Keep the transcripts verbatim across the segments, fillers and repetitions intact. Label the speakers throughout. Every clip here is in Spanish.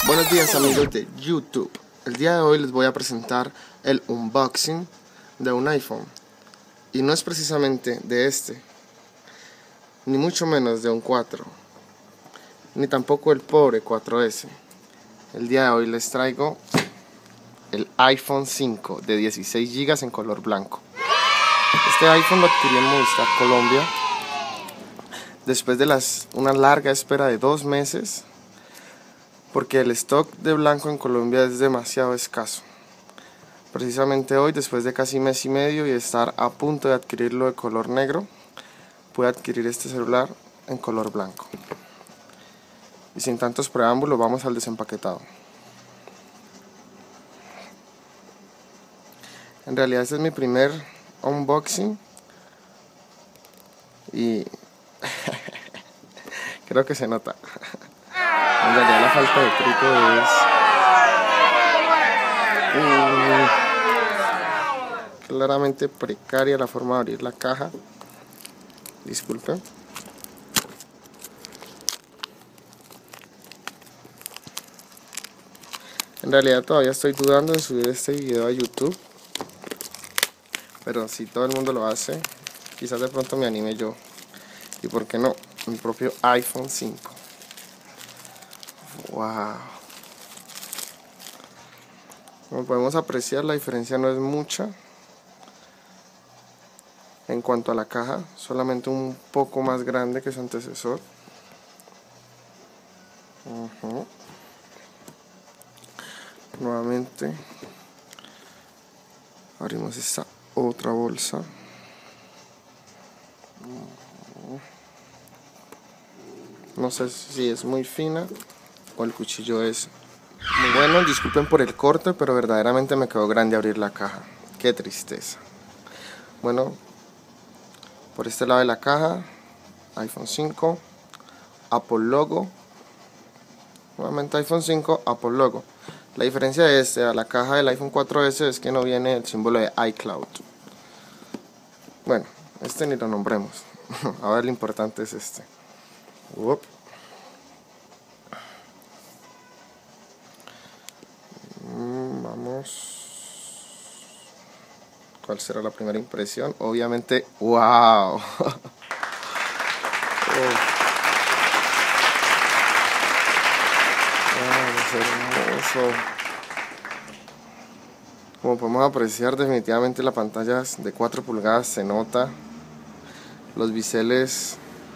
Speaker 1: Buenos días amigos de YouTube. El día de hoy les voy a presentar el unboxing de un iPhone. Y no es precisamente de este, ni mucho menos de un cuatro, ni tampoco el pobre cuatro ese. El día de hoy les traigo el iPhone cinco de dieciséis gigas en color blanco. Este iPhone lo adquirí en Movistar Colombia después de las, una larga espera de dos meses, porque el stock de blanco en Colombia es demasiado escaso. Precisamente hoy, después de casi mes y medio y estar a punto de adquirirlo de color negro, pude adquirir este celular en color blanco. Y sin tantos preámbulos, vamos al desempaquetado. En realidad este es mi primer unboxing y creo que se nota. En realidad la falta de trípode es uh, claramente precaria la forma de abrir la caja. Disculpen. En realidad todavía estoy dudando en subir este video a YouTube, pero si todo el mundo lo hace, quizás de pronto me anime yo. Y por qué no, mi propio iPhone cinco. Wow. Como podemos apreciar, la diferencia no es mucha en cuanto a la caja, solamente un poco más grande que su antecesor. Uh-huh. Nuevamente abrimos esta otra bolsa. Uh-huh. No sé si es muy fina o el cuchillo es muy bueno. Disculpen por el corte, pero verdaderamente me quedó grande abrir la caja. Qué tristeza. Bueno, por este lado de la caja, iPhone cinco, Apple logo. Nuevamente iPhone cinco, Apple logo. La diferencia de este a la caja del iPhone cuatro ese es que no viene el símbolo de iCloud. Bueno, este ni lo nombremos. A ver, lo importante es este. Uop. Vamos. ¿Cuál será la primera impresión? Obviamente, wow. Oh. Es hermoso. Como podemos apreciar, definitivamente la pantalla de cuatro pulgadas se nota. Los biseles,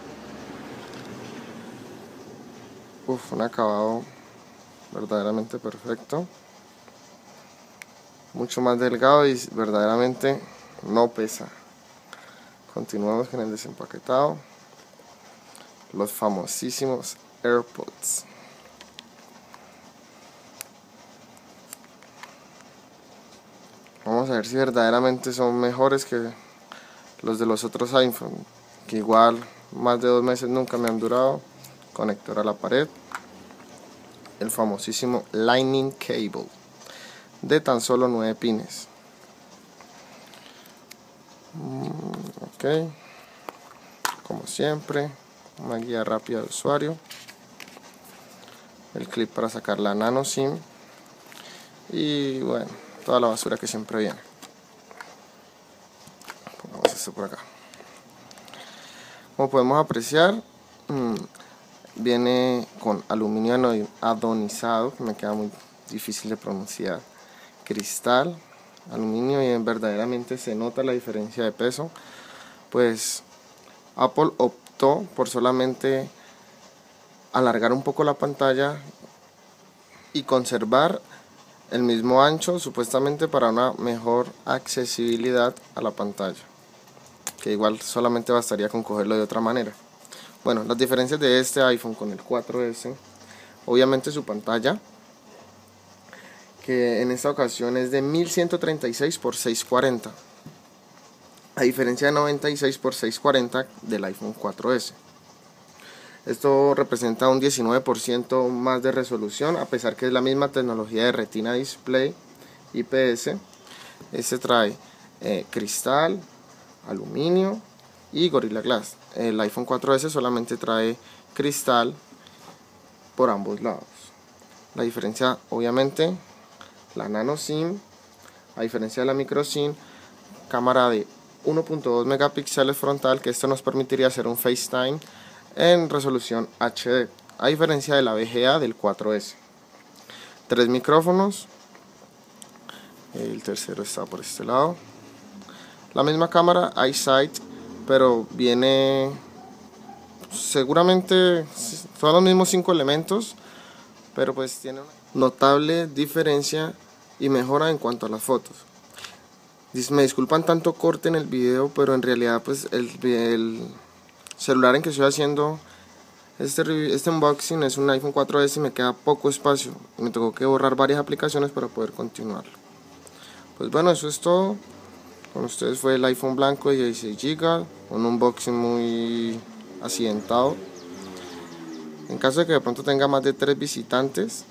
Speaker 1: uf, un acabado verdaderamente perfecto. Mucho más delgado y verdaderamente no pesa. Continuamos con el desempaquetado. Los famosísimos AirPods. Vamos a ver si verdaderamente son mejores que los de los otros iPhone, que igual más de dos meses nunca me han durado. Conector a la pared. El famosísimo Lightning Cable de tan solo nueve pines. Ok, como siempre, una guía rápida de usuario, el clip para sacar la nano SIM y bueno, toda la basura que siempre viene. Pongamos esto por acá. Como podemos apreciar, mmm, viene con aluminio anodizado, que me queda muy difícil de pronunciar, cristal, aluminio, y verdaderamente se nota la diferencia de peso. Pues Apple optó por solamente alargar un poco la pantalla y conservar el mismo ancho, supuestamente para una mejor accesibilidad a la pantalla, que igual solamente bastaría con cogerlo de otra manera. Bueno, las diferencias de este iPhone con el cuatro ese, obviamente su pantalla, que en esta ocasión es de mil ciento treinta y seis por seiscientos cuarenta, a diferencia de noventa y seis por seiscientos cuarenta del iPhone cuatro ese. Esto representa un diecinueve por ciento más de resolución, a pesar que es la misma tecnología de Retina Display I P S. Este trae eh, cristal, aluminio y Gorilla Glass. El iPhone cuatro ese solamente trae cristal por ambos lados. La diferencia, obviamente, la nano SIM, a diferencia de la micro SIM, cámara de uno punto dos megapíxeles frontal, que esto nos permitiría hacer un FaceTime en resolución H D, a diferencia de la V G A del cuatro ese. Tres micrófonos, el tercero está por este lado. La misma cámara iSight, pero viene seguramente son los mismos cinco elementos, pero pues tiene una notable diferencia y mejora en cuanto a las fotos. Me disculpan tanto corte en el video, pero en realidad pues el, el celular en que estoy haciendo este, este unboxing es un iPhone cuatro ese y me queda poco espacio. Me tengo que borrar varias aplicaciones para poder continuar. Pues bueno, eso es todo. Con ustedes fue el iPhone blanco de dieciséis gigas, un unboxing muy accidentado. En caso de que de pronto tenga más de tres visitantes,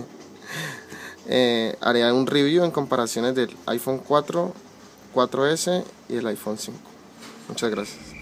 Speaker 1: eh, haré un review en comparaciones del iPhone cuatro, cuatro ese y el iPhone cinco. Muchas gracias.